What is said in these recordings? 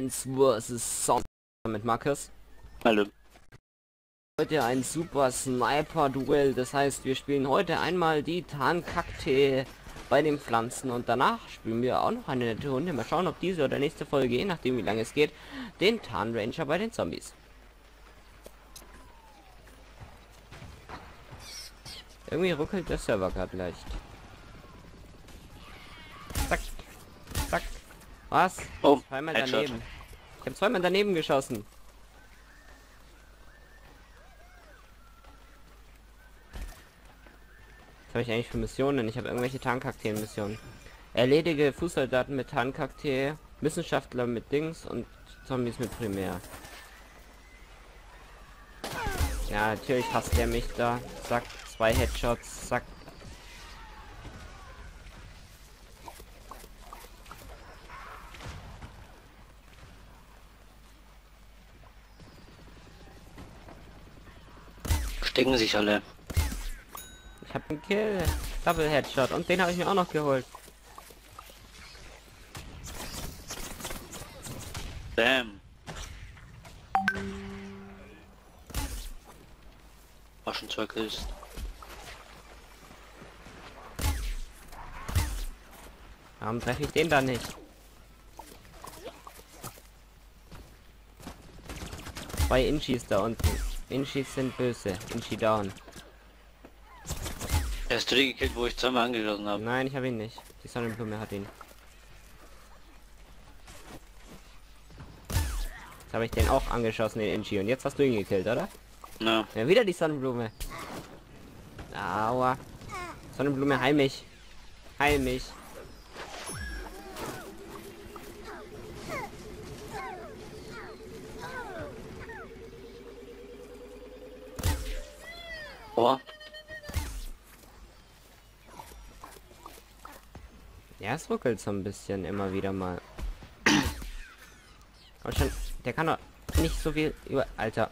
Plants vs. Zombies mit Markus. Hallo. Heute ein super Sniper-Duell. Das heißt, wir spielen heute einmal die Tarnkaktee bei den Pflanzen und danach spielen wir auch noch eine nette Runde. Mal schauen, ob diese oder nächste Folge, je nachdem wie lange es geht, den Tarnranger bei den Zombies. Irgendwie ruckelt der Server gerade leicht. Zack. Zack. Was? Oh, zweimal Headshot. daneben. Ich habe zweimal daneben geschossen. Was habe ich eigentlich für Missionen? Ich habe irgendwelche Tarnkakteen-Missionen. Erledige Fußsoldaten mit Tarnkaktee, Wissenschaftler mit Dings und Zombies mit Primär. Ja, natürlich hasst der mich da. Zack, 2 Headshots, zack. Stecken sich alle. Ich habe einen Kill. Double Headshot und den habe ich mir auch noch geholt. Bam. War schon 2 Kills. Warum treffe ich den da nicht? Zwei Inchis da unten. Inchis sind böse. Inchi down. Hast du die gekillt, wo ich zweimal angeschossen habe? Nein, ich habe ihn nicht. Die Sonnenblume hat ihn. Jetzt habe ich den auch angeschossen, den Inchi. Und jetzt hast du ihn gekillt, oder? Na, Ja, wieder die Sonnenblume. Aua. Sonnenblume, heil mich. Heil mich. oh. Ja, es ruckelt so ein bisschen immer wieder mal. Aber schon, der kann doch nicht so viel über... Alter.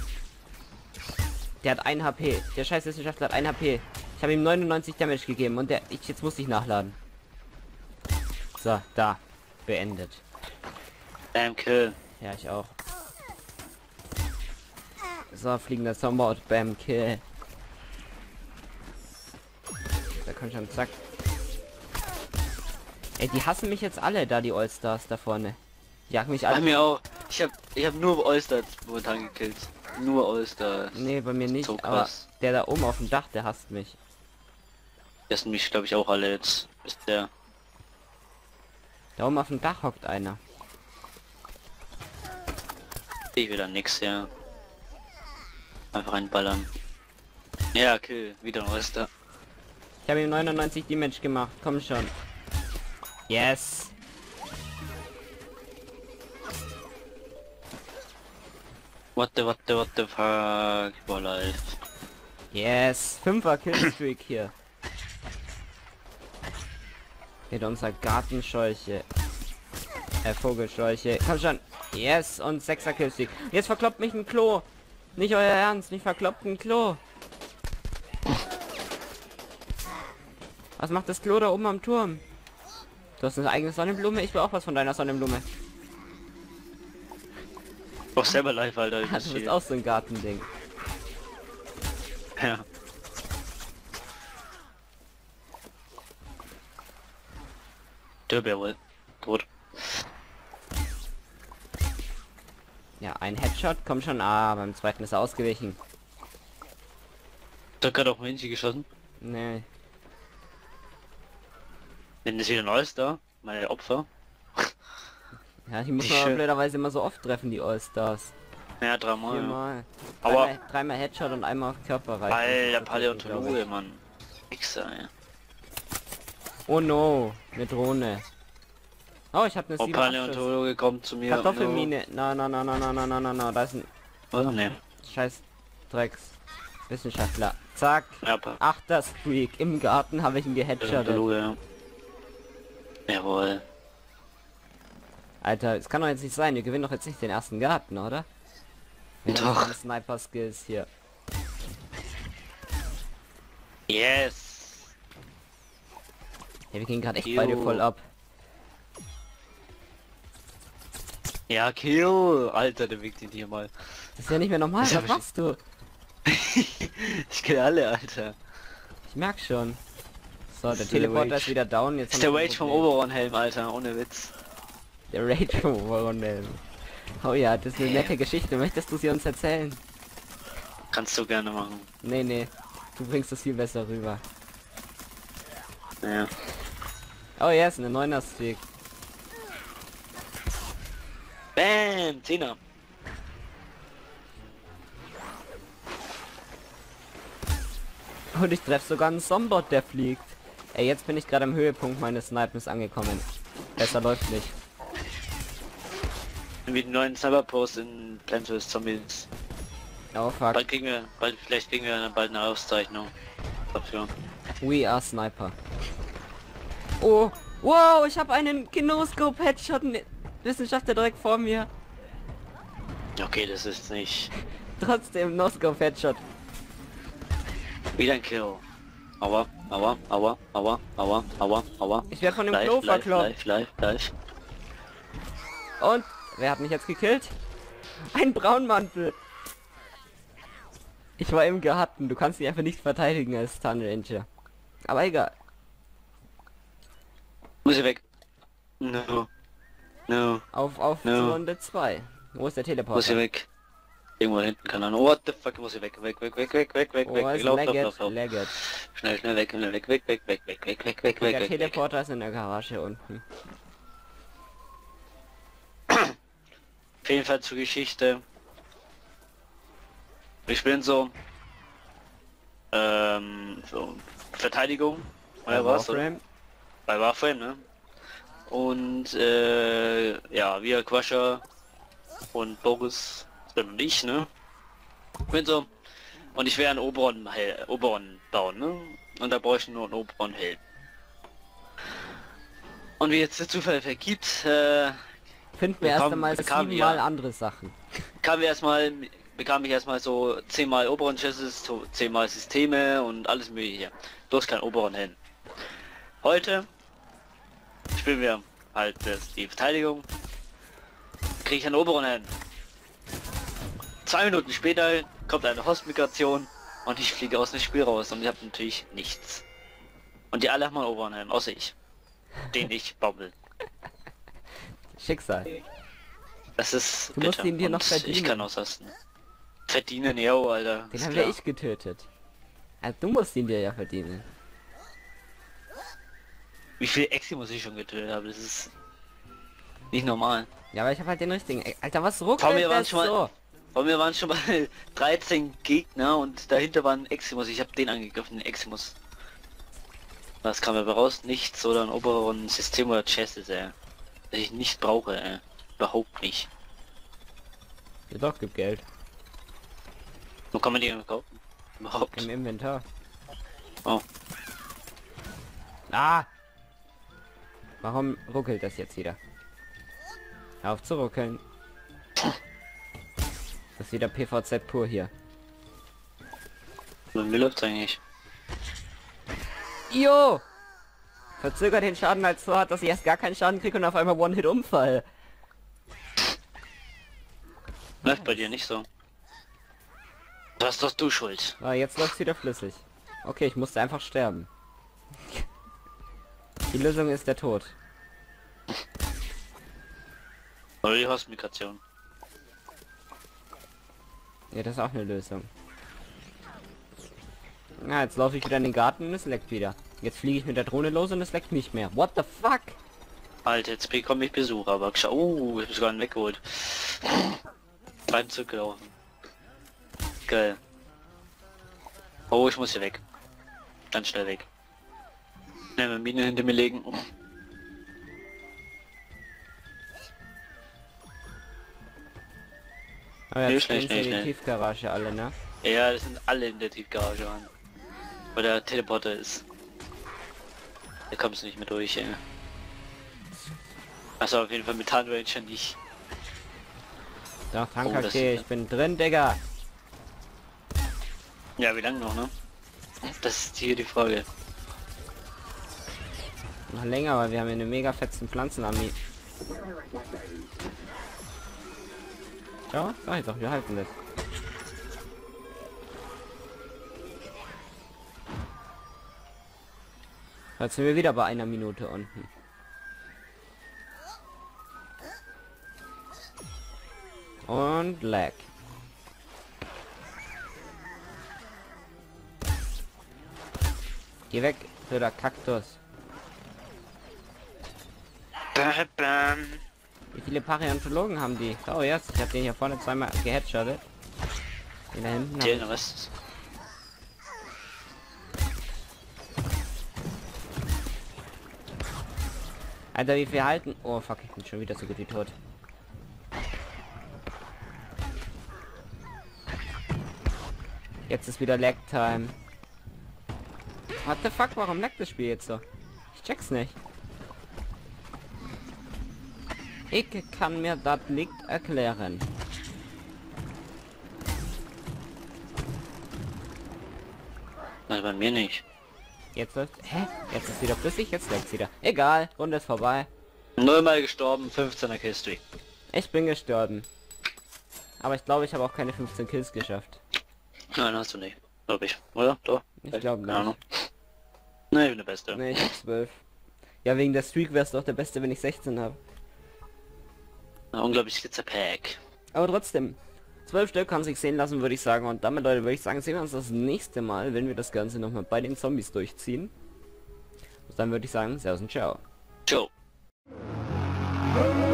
Der hat 1 HP. Der scheiß Wissenschaftler hat 1 HP. Ich habe ihm 99 Damage gegeben und jetzt muss ich nachladen. So, da. Beendet. Bam, Kill. Ja, ich auch. So, fliegender Zombot. Bam, Kill. Da kommt schon, zack. Ey, die hassen mich jetzt alle da, die Allstars da vorne. Die jagen mich Bei alle. mir auch. Ich hab nur Allstars momentan gekillt. Nur Allstars. Nee, bei mir nicht, So aber krass. der da oben auf dem Dach, der hasst mich. Das sind mich, glaube ich, auch alle jetzt. Ist der. Da oben auf dem Dach hockt einer. Ich wieder nix, ja. Einfach reinballern. Ja, Kill. Wieder ein Allstar. Ich habe ihm 99 Damage gemacht, komm schon. Yes. What the fuck? War live. Yes. 5er Killstreak hier. Mit unserer Gartenscheuche. Vogelscheuche. Komm schon. Yes. Und 6er Killstreak. Jetzt verkloppt mich ein Klo. Nicht euer Ernst. Nicht verkloppt ein Klo. Was macht das Klo da oben am Turm? Du hast eine eigene Sonnenblume. Ich will auch was von deiner Sonnenblume. Auch selber live, Alter. Du bist auch so ein Gartending. Ja. Der wäre wohl tot. Ja, ein Headshot. Komm schon. Ah, beim zweiten ist er ausgewichen. Da gerade auch Männchen geschossen. Nee. Wenn das wieder Neues da, meine Opfer. Ja, die muss Wie man aber schön. blöderweise immer so oft treffen, die Allstars. Ja, 3-mal. Ja. Viermal. Aber- Dreimal Headshot und einmal auf Körper reicht. Alter, Das ist Paläontologe, glaub ich. Mann. Wichser, ey. Oh no, eine Drohne. Oh, ich habe eine Oh, 7 Paläontologe kommt zu mir. Kartoffelmine. Na, na, na, na, na, na, na, na, na, da ist ein Oh, ne. scheiß Drecks Wissenschaftler. Zack. Ja, Ach, das Freak. Im Garten habe ich ihn geheadshottet. Paläontologe, ja. Jawohl. Alter, es kann doch jetzt nicht sein. Wir gewinnen doch jetzt nicht den ersten Garten, oder? Mit Doch. unseren Sniper-Skills hier. Yes. Ja, wir gehen gerade echt Jo. beide voll ab. Ja, Kill! Alter, der wiegt ihn hier mal. Das ist ja nicht mehr normal, Das was hab ich- machst du? Ich kill alle, Alter. Ich merk schon. So, Das der ist der Teleporter Rage. ist wieder down. Jetzt Das haben ist der wir ein Rage vom Problem. Oberon-Helm, Alter, ohne Witz. Der Rage vom Oberon. Oh ja, das ist eine nette Geschichte. Möchtest du sie uns erzählen? Kannst du gerne machen. Nee, nee. Du bringst es viel besser rüber. Ja. Oh ja, ist eine 9er-Streak. Bam! 10er. Und ich treffe sogar einen Zombot, der fliegt. Ey, jetzt bin ich gerade am Höhepunkt meines Snipens angekommen. Besser läuft nicht. Mit dem neuen Cyberpost in Plants vs Zombies. Oh fuck. Vielleicht kriegen wir dann bald eine Auszeichnung dafür. We are Sniper. Oh, wow, ich habe einen Kinoscope-Headshot. Wissenschaftler direkt vor mir. Okay, das ist nicht Trotzdem No-Scope-Headshot. wieder ein Kill. Aua. Ich werde von dem Live, Klo live, verkloppt. live. Und wer hat mich jetzt gekillt? Ein Braunmantel. Ich war im Garten. Du kannst mich einfach nicht verteidigen als Tunnel Ranger. Aber egal. Muss ich weg. No. Auf No. zur Runde 2. Wo ist der Muss ich Teleporter? weg. Irgendwo hinten, keine Ahnung. What the fuck, muss ich weg. Oh, es lagget. Schnell, weg. Der Teleporter ist in der Garage unten. Auf jeden Fall zur Geschichte. Ich bin so, so Verteidigung, oder was? Warframe. Bei Warframe, ne? Und ja, wir Quasher und Boris und ich, ne? Bin so. Und ich wäre ein Oberon bauen, ne? Und da bräuchte ich nur einen Oberon Helm. Und wie jetzt der Zufall vergibt, Finden wir erst einmal bekamen 7 Mal wir- andere Sachen. bekam ich erstmal so 10 mal Oberon Chassis, so 10 mal Systeme und alles mögliche. Bloß kein Oberon hin. Heute spielen wir halt die Verteidigung. Kriege ich einen Oberon hin. 2 Minuten später kommt eine Host-Migration und ich fliege aus dem Spiel raus und ich habe natürlich nichts. Und die alle haben einen Oberon hin, außer ich. Den ich baumel. Schicksal. Das ist Du musst bitter. ihn dir noch Und verdienen. Ich kann ausrasten. Verdienen, ja, Alter. Den ist haben klar. wir ich getötet. Also du musst ihn dir ja verdienen. Wie viel Exi muss ich schon getötet haben, das ist nicht normal. Ja, aber ich habe halt den richtigen. Ey, Alter, was ruckelt Vor mir waren das schon mal- so? Bei mir waren schon mal 13 Gegner und dahinter war ein Eximus. Ich habe den angegriffen, den Eximus. Was kam dabei raus? Nichts oder ein oberen System oder Chassis, ey. Das ich nicht brauche, ey. Überhaupt nicht. Ja doch, gib Geld. Wo kann man die denn kaufen? Überhaupt. Im Inventar. Oh. Ah! Warum ruckelt das jetzt wieder? Hör auf zu ruckeln. Das ist wieder PVZ pur hier. Wie läuft's eigentlich? Jo! Verzögert den Schaden halt so hart, dass ich erst gar keinen Schaden kriege und auf einmal One-Hit-Umfall. Läuft bei dir nicht so. Das ist doch du schuld. Ah, jetzt läuft's wieder flüssig. Okay, ich musste einfach sterben. Die Lösung ist der Tod. Oder die Host-Migration. Ja, das ist auch eine Lösung. Na, jetzt laufe ich wieder in den Garten und es leckt wieder. Jetzt fliege ich mit der Drohne los und es leckt nicht mehr. What the fuck? Alter, jetzt bekomme ich Besuch, aber schau, ich hab sogar einen weggeholt. Beim zurückgelaufen. Geil. Oh, ich muss hier weg. Ganz schnell weg. Ne, Mine hinter mir legen. Aber jetzt Schnell, gehen sie in die schnell. Tiefgarage alle, ne? Ja, das sind alle in der Tiefgarage an. Weil der Teleporter ist. Da kommst du nicht mehr durch, ey. Also auf jeden Fall mit Tarnranger nicht. Doch, danke, das okay, ist- ich bin drin, Digga. Ja, wie lange noch, ne? Das ist hier die Frage. Noch länger, weil wir haben hier eine mega fetzen Pflanzenarmee. Ja, sag ich doch, wir halten das. Jetzt sind wir wieder bei einer Minute unten. Und lag. Geh weg, blöder Kaktus. Wie viele Paräontologen haben die? Oh, jetzt. Ich habe den hier vorne zweimal geheadshottet. Den da hinten. Den Rest. Alter, wie viel halten? Oh, fuck, ich bin schon wieder so gut wie tot. Jetzt ist wieder Lag Time. What the fuck, warum laggt das Spiel jetzt so? Ich check's nicht. Ich kann mir das nicht erklären. Nein, bei mir nicht. Jetzt läuft... Hä? Jetzt ist wieder flüssig, jetzt lagt's wieder. Egal, Runde ist vorbei. 0 mal gestorben, 15er Killstreak. Ich bin gestorben. Aber ich glaube, ich habe auch keine 15 Kills geschafft. Nein, hast du nicht. Glaube ich. Oder? Doch. Ich glaube Keine Ahnung. nicht. Nee, ich bin der Beste. Nee, ich hab 12. Ja, wegen der Streak wär's doch der Beste, wenn ich 16 habe. Na, unglaublich Skizzer-Pack. Aber trotzdem, 12 Stück kann sich sehen lassen, würde ich sagen. Und damit, Leute, würde ich sagen, sehen wir uns das nächste Mal, wenn wir das Ganze nochmal bei den Zombies durchziehen. Und dann würde ich sagen, servus und ciao. Ciao.